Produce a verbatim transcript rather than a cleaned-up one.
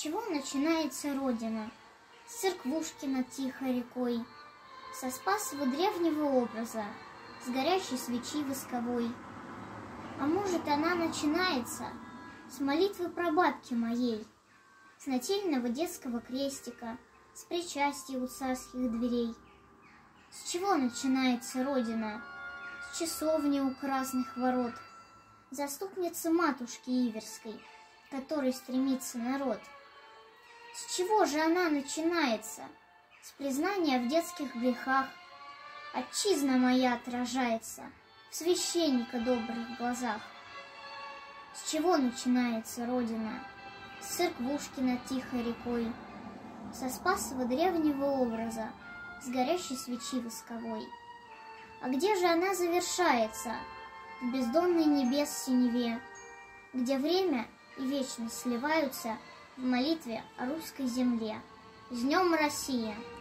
чего начинается Родина? С церквушки над тихой рекой, со Спасова древнего образа, с горящей свечи восковой. А может, она начинается с молитвы прабабки моей, с нательного детского крестика, с причастия у царских дверей. С чего начинается Родина? С часовни у красных ворот, заступницы матушки Иверской, к которой стремится народ. С чего же она начинается? С признания в детских грехах. Отчизна моя отражается в священника добрых глазах. С чего начинается Родина? С церквушки над тихой рекой, со Спасова древнего образа, с горящей свечи восковой. А где же она завершается? В бездонной небес синеве, где время и вечность сливаются в молитве о русской земле. С днем, Россия!